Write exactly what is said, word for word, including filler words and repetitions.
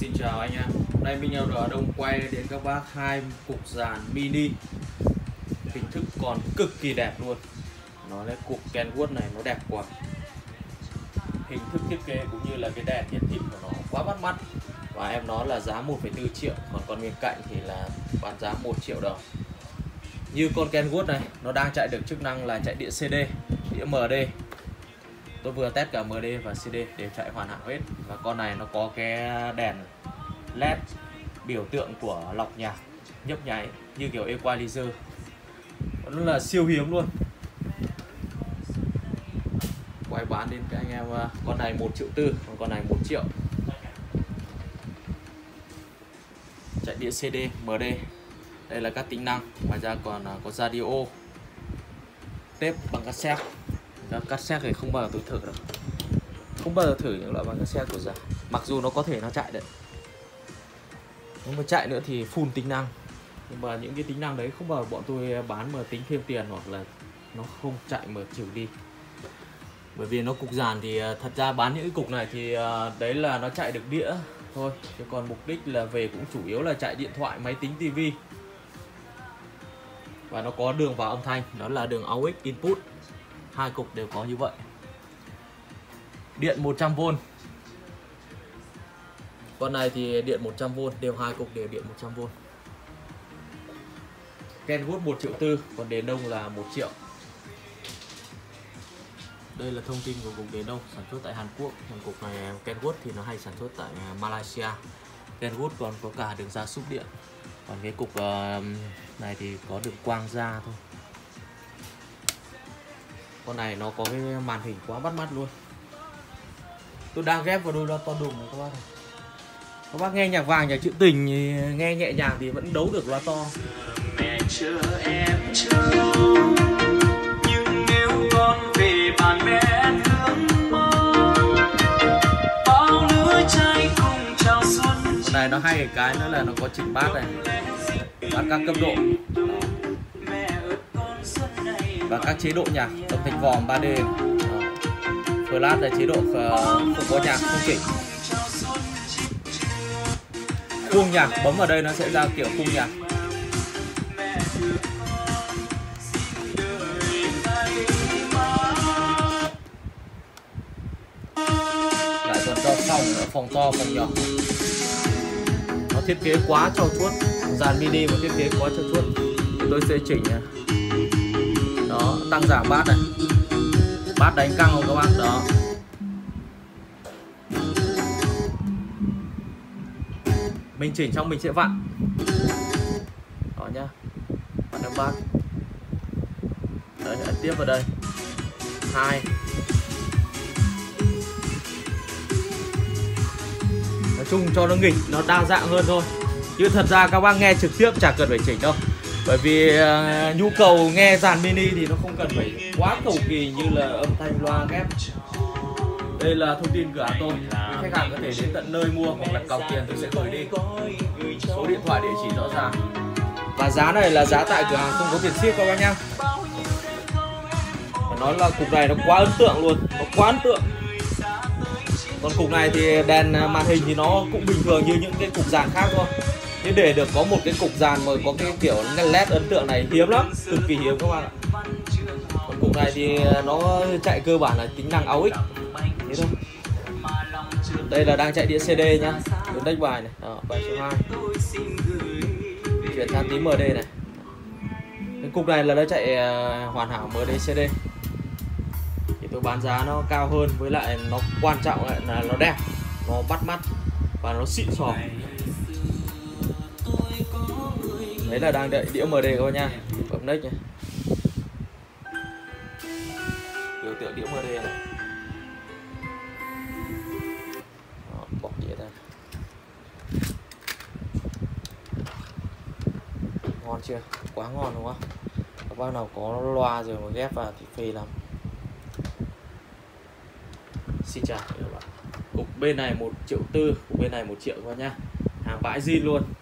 Xin chào anh em. Hôm nay mình ở Đông quay đến các bác hai cục dàn mini. Hình thức còn cực kỳ đẹp luôn. Nó là cục Kenwood này nó đẹp quá. Hình thức thiết kế cũng như là cái đèn hiển thị của nó quá bắt mắt. Và em nó là giá một phẩy bốn triệu, còn con bên cạnh thì là bán giá một triệu đồng. Như con Kenwood này, nó đang chạy được chức năng là chạy đĩa xê đê, đĩa em đê. Tôi vừa test cả em đê và xê đê đều chạy hoàn hảo hết. Và con này nó có cái đèn led biểu tượng của lọc nhạc nhấp nháy như kiểu equalizer. Nó là siêu hiếm luôn. Quay bán đến các anh em, con này một triệu tư, còn con này một triệu. Chạy đĩa xê đê, em đê. Đây là các tính năng. Ngoài ra còn có radio, tape bằng cassette. Cassette thì không bao giờ tôi thử đâu. Không bao giờ thử những loại bằng cassette của giả. Mặc dù nó có thể nó chạy đấy. Nếu mà chạy nữa thì full tính năng. Nhưng mà những cái tính năng đấy không bao giờ bọn tôi bán mà tính thêm tiền, hoặc là nó không chạy mà trừ đi. Bởi vì nó cục dàn thì thật ra bán những cái cục này thì đấy là nó chạy được đĩa thôi. Chứ còn mục đích là về cũng chủ yếu là chạy điện thoại, máy tính, tivi. Và nó có đường vào âm thanh, đó là đường aux input. Hai cục đều có như vậy. Điện một trăm vôn. Con này thì điện một trăm vôn, đều hai cục đều điện một trăm vôn. Kenwood một triệu tư, còn đèn đông là một triệu. Đây là thông tin của cục đèn đông sản xuất tại Hàn Quốc. Còn cục này Kenwood thì nó hay sản xuất tại Malaysia. Kenwood còn có cả đường ra súp điện. Còn cái cục này thì có đường quang ra thôi. Con này nó có cái màn hình quá bắt mắt luôn. Tôi đang ghép vào đôi loa to đùng này các bác này. Các bác nghe nhạc vàng, nhạc trữ tình, nghe nhẹ nhàng thì vẫn đấu được loa to. Mẹ chờ em chờ, nhưng nếu con về bạn bè thương mong, bao lứa trai cùng chào xuân. Con này nó hay cái cái nữa là nó có chỉnh bass này, và các cấp độ. Và các chế độ nhạc, âm thanh vòm ba đê. Flash là chế độ không có nhạc, không chỉnh. Khuôn nhạc, bấm vào đây nó sẽ ra kiểu khuôn nhạc. Lại còn cho phòng, phòng to, phòng nhỏ. Nó thiết kế quá trau chuốt. Dàn mini mà thiết kế quá trau chuốt. Tôi sẽ chỉnh nha. Đó, tăng giảm bass này. Bass đánh căng không các bạn? Đó. Mình chỉnh xong mình sẽ vặn. Đó nhá. Vặn em bass. Đấy, tiếp vào đây. Hai. Nói chung cho nó nghịch, nó đa dạng hơn thôi. Chứ thật ra các bác nghe trực tiếp chả cần phải chỉnh đâu. Bởi vì uh, nhu cầu nghe dàn mini thì nó không cần phải quá cầu kỳ như là âm thanh loa ghép. Đây là thông tin cửa hàng tôi. Khách hàng có thể đến tận nơi mua hoặc là cọc tiền tôi sẽ gửi đi. Số điện thoại, địa chỉ rõ ràng. Và giá này là giá tại cửa hàng, không có tiền ship các bác nhá. Phải nói là cục này nó quá ấn tượng luôn, nó quá ấn tượng. Còn cục này thì đèn màn hình thì nó cũng bình thường như những cái cục dàn khác thôi. Nhưng để được có một cái cục dàn mà có cái kiểu led ấn tượng này hiếm lắm, cực kỳ hiếm các bạn ạ. Còn cục này thì nó chạy cơ bản là tính năng aux. Thế thôi. Đây là đang chạy đĩa xê đê nhá. Đường deck bài này, đó, bài số hai. Chuyển sang tí em đê này. Cái cục này là nó chạy hoàn hảo em đê xê đê. Thì tôi bán giá nó cao hơn, với lại nó quan trọng là nó đẹp, nó bắt mắt và nó xịn sò. Đấy là đang đợi đĩa em đê các bạn nha. Bấm next nha. Biểu tượng đĩa em đê này. Đó, bọc đĩa ra. Ngon chưa? Quá ngon đúng không? Các bác nào có loa rồi mà ghép vào thì phê lắm. Xin chào các bạn. Cục bên này một triệu tư, cục bên này một triệu các bạn nhá. Hàng bãi zin luôn.